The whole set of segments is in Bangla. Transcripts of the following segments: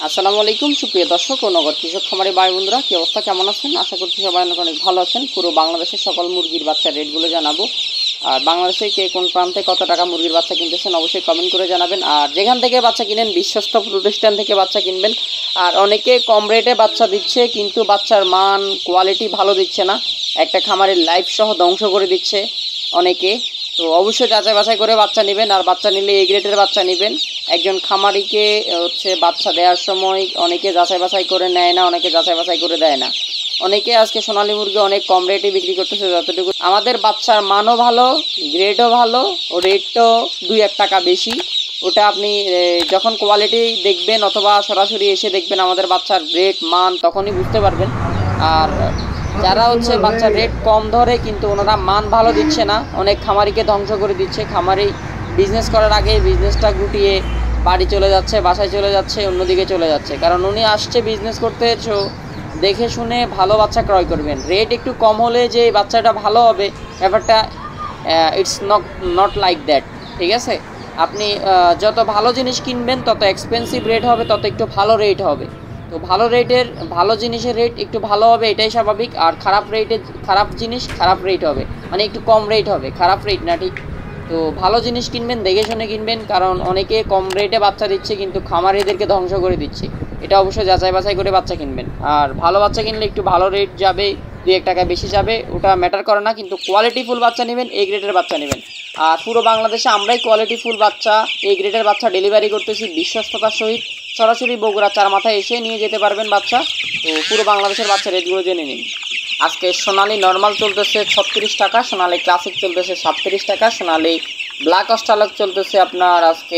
আসসালামু আলাইকুম সুপ্রিয় দর্শক ও নগর কৃষক খামারি ভাই বন্ধুরা, কি অবস্থা, কেমন আছেন? আশা করছি সবাই অনেক অনেক ভালো আছেন। পুরো বাংলাদেশের সকল মুরগির বাচ্চার রেটগুলো জানাবো। আর বাংলাদেশে কে কোন প্রান্তে কত টাকা মুরগির বাচ্চা কিনতেছেন অবশ্যই কমেন্ট করে জানাবেন। আর যেখান থেকে বাচ্চা কিনেন বিশ্বস্ত প্রতিষ্ঠান থেকে বাচ্চা কিনবেন। আর অনেকে কম রেটে বাচ্চা দিচ্ছে কিন্তু বাচ্চার মান কোয়ালিটি ভালো দিচ্ছে না, একটা খামারের লাইফ সহ ধ্বংস করে দিচ্ছে অনেকে। তো অবশ্যই যাচাই বাছাই করে বাচ্চা নেবেন। আর বাচ্চা নিলে এ গ্রেডের বাচ্চা নেবেন। একজন খামারিকে বাচ্চা দেওয়ার সময় অনেকে যাচাই বাছাই করে নেয় না, অনেকে যাচাই বাছাই করে দেয় না। অনেকে আজকে সোনালী মুরগি অনেক কম রেটে বিক্রি করতেছে। যতটুকু আমাদের বাচ্চার মানও ভালো, গ্রেডও ভালো, ও রেটও 2-1 টাকা বেশি। ওটা আপনি যখন কোয়ালিটি দেখবেন অথবা সরাসরি এসে দেখবেন আমাদের বাচ্চার রেট মান, তখনই বুঝতে পারবেন। আর যারা বাচ্চার রেট কম ধরে কিন্তু ওনারা মান ভালো দিচ্ছে না, অনেক খামারিকে ধ্বংস করে দিচ্ছে। খামারি বিজনেস করার আগে বিজনেসটা গুটিয়ে বাড়ি চলে যাচ্ছে, বাসায় চলে যাচ্ছে, অন্যদিকে চলে যাচ্ছে। কারণ উনি আসছে বিজনেস করতে, দেখে শুনে ভালো বাচ্চা ক্রয় করবেন। রেট একটু কম হলে যে বাচ্চাটা ভালো হবে ব্যাপারটা ইটস নট লাইক দ্যাট। ঠিক আছে, আপনি যত ভালো জিনিস কিনবেন তত এক্সপেন্সিভ রেট হবে, তত একটু ভালো রেট হবে। তো ভালো জিনিসের রেট একটু ভালো হবে, এটাই স্বাভাবিক। আর খারাপ জিনিস খারাপ রেট হবে, মানে একটু কম রেট হবে, খারাপ রেট না, ঠিক। তো ভালো জিনিস কিনবেন, দেখে শুনে কিনবেন। কারণ অনেকে কম রেটে বাচ্চা দিচ্ছে কিন্তু খামারিদেরকে ধ্বংস করে দিচ্ছে। এটা অবশ্যই যাচাই বাছাই করে বাচ্চা কিনবেন। আর ভালো বাচ্চা কিনলে একটু ভালো রেট যাবে, 2-1 টাকা বেশি যাবে, ওটা ম্যাটার করে না। কিন্তু কোয়ালিটিফুল বাচ্চা নেবেন, এ গ্রেডের বাচ্চা নেবেন। আর পুরো বাংলাদেশে আমরাই কোয়ালিটিফুল বাচ্চা, এ গ্রেডের বাচ্চা ডেলিভারি করতেছি বিশ্বস্ততার সহিত। সরাসরি বগুড়া 4 মাথায় এসে নিয়ে যেতে পারবেন বাচ্চা। তো পুরো বাংলাদেশের বাচ্চা রেটগুলো জেনে নিন। আজকে সোনালী নর্মাল চলতেছে 36 টাকা, সোনালী ক্লাসিক চলতেছে 37 টাকা, সোনালী ব্ল্যাক অস্ট্রালক চলতেছে আপনার আজকে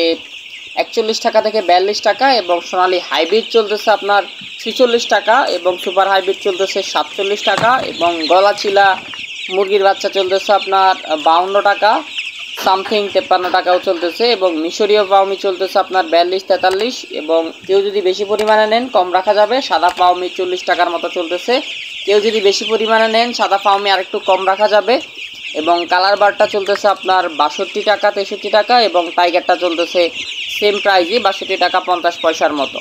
41 টাকা থেকে 42 টাকা, এবং সোনালী হাইব্রিড চলতেছে আপনার 46 টাকা, এবং সুপার হাইব্রিড চলতেছে 47 টাকা, এবং গলাচিলা মুরগির বাচ্চা চলতেছে আপনার 52 টাকা সামথিং, 53 টাকাও চলতেছে, এবং মিশরীয় পাউমি চলতেছে আপনার 42-43। এবং কেউ যদি বেশি পরিমাণে নেন কম রাখা যাবে, সাদা পাউমি 40 টাকার মতো চলতেছে। কেউ যদি বেশি পরিমাণে নেন সাদা পাউমি আরেকটু কম রাখা যাবে। এবং কালার বারটা চলতেছে আপনার 62 টাকা 63 টাকা, এবং টাইগারটা চলতেছে সেম প্রাইজই 62 টাকা 50 পয়সার মতো।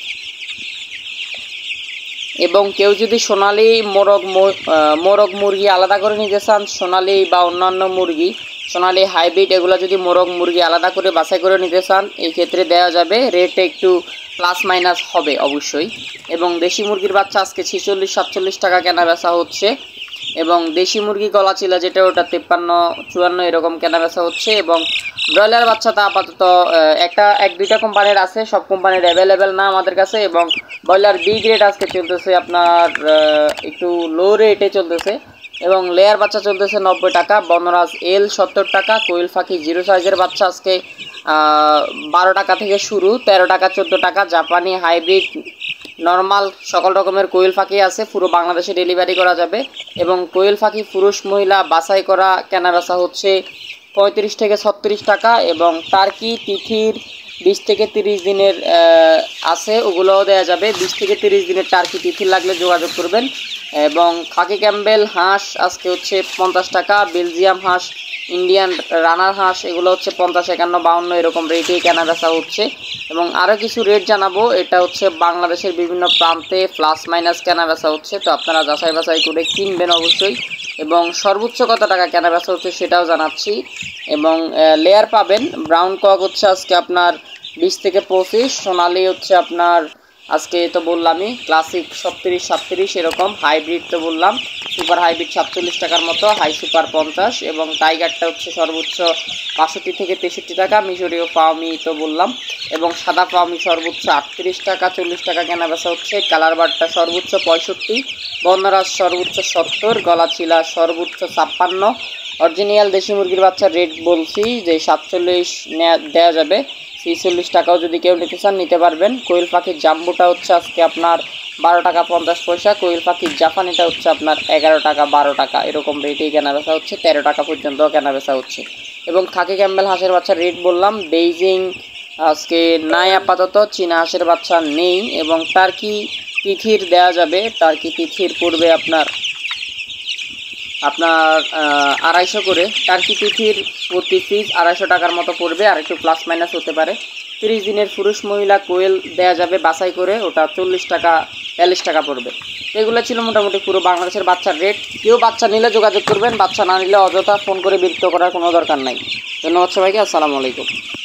এবং কেউ যদি সোনালী মোরগ মুরগি আলাদা করে নিতে চান, সোনালী বা অন্যান্য মুরগি, সোনালী হাইব্রিড এগুলো যদি মোরগ মুরগি আলাদা করে বাছাই করে নিতে চান, এই ক্ষেত্রে দেওয়া যাবে। রেট একটু প্লাস মাইনাস হবে অবশ্যই। এবং দেশি মুরগির বাচ্চা আজকে 46-47 টাকা কেনা বেচা হচ্ছে। এবং দেশি মুরগি গলাচিলা যেটা, ওটা 53-54 এরকম কেনা বেচা হচ্ছে। এবং ব্রয়লার বাচ্চা তা আপাতত 1-2টা কোম্পানির আছে, সব কোম্পানির অ্যাভেলেবেল না আমাদের কাছে। এবং ব্রয়লার বি গ্রেড আজকে চলতেছে আপনার একটু লো রেটে চলতেছে। এবং লেয়ার বাচ্চা চলতেছে 90 টাকা, বনরাজ এল 70 টাকা, কোয়েল ফাঁকি 0 সাইজের বাচ্চা আজকে 12 টাকা থেকে শুরু, 13 টাকা 14 টাকা। জাপানি হাইব্রিড নর্মাল সকল রকমের কোয়েল ফাঁকি আছে, পুরো বাংলাদেশে ডেলিভারি করা যাবে। এবং কোয়েল ফাঁকি পুরুষ মহিলা বাছাই করা কেনা বেচা হচ্ছে 35 থেকে 36 টাকা। এবং টার্কি তিথির 20 থেকে 30 দিনের আছে, ওগুলোও দেওয়া যাবে। 20 থেকে 30 দিনের টার্কি তিথির লাগলে যোগাযোগ করবেন। এবং খাকি ক্যাম্বেল হাঁস আজকে হচ্ছে 50 টাকা, বেলজিয়াম হাঁস, ইন্ডিয়ান রানার হাঁস এগুলো হচ্ছে 50, 51, 52 এরকম রেটেই কেনা বেচা হচ্ছে। এবং আরও কিছু রেট জানাবো, এটা হচ্ছে বাংলাদেশের বিভিন্ন প্রান্তে প্লাস মাইনাস কেনা বেচা হচ্ছে। তো আপনারা যাচাই বাছাই করে কিনবেন অবশ্যই। এবং সর্বোচ্চ কত টাকা কেনা বেচা হচ্ছে সেটাও জানাচ্ছি। এবং লেয়ার পাবেন, ব্রাউন কক হচ্ছে আজকে আপনার 20 থেকে 25, সোনালি হচ্ছে আপনার আজকে তো বললামই ক্লাসিক 37-37 এরকম, হাইব্রিড তো বললাম, সুপার হাইব্রিড 47 টাকার মতো, হাই সুপার 50, এবং টাইগারটা হচ্ছে সর্বোচ্চ 62 থেকে 63 টাকা, মিশরীয় পাওমি তো বললাম। এবং সাদা পাওমি সর্বোচ্চ 38 টাকা 40 টাকা কেনা বেচা হচ্ছে। কালার বারটা সর্বোচ্চ 65, বনরাজ সর্বোচ্চ 70, গলাচিলা সর্বোচ্চ 56। অরিজিনাল দেশি মুরগির বাচ্চার রেট বলছি যে 47 দেওয়া যাবে, 46 টাকাও যদি কেউ নিতে চান নিতে পারবেন। কোয়েল পাখির জাম্বুটা হচ্ছে আজকে আপনার 12 টাকা 50 পয়সা, কোয়েল পাখির জাপানিটা হচ্ছে আপনার 11 টাকা 12 টাকা এরকম রেটেই কেনা বেচা হচ্ছে, 13 টাকা পর্যন্ত কেনা বেচা হচ্ছে। এবং খাকি ক্যাম্বেল হাঁসের বাচ্চার রেট বললাম, বেইজিং আজকে নাই আপাতত, চীনা হাঁসের বাচ্চা নেই। এবং টার্কি তিথির দেওয়া যাবে, টার্কি তিথির পড়বে আপনার 250 করে, টার্কি তিথির প্রতি পিস 250 টাকার মতো পড়বে, আর একটু প্লাস মাইনাস হতে পারে। 30 দিনের পুরুষ মহিলা কোয়েল দেওয়া যাবে বাছাই করে, ওটা 40 টাকা 42 টাকা পড়বে। এগুলো ছিল মোটামুটি পুরো বাংলাদেশের বাচ্চার রেট। কেউ বাচ্চা নিলে যোগাযোগ করবেন, বাচ্চা না নিলে অযথা ফোন করে বিরক্ত করার কোনো দরকার নাই। ধন্যবাদ সবাইকে, আসসালামু আলাইকুম।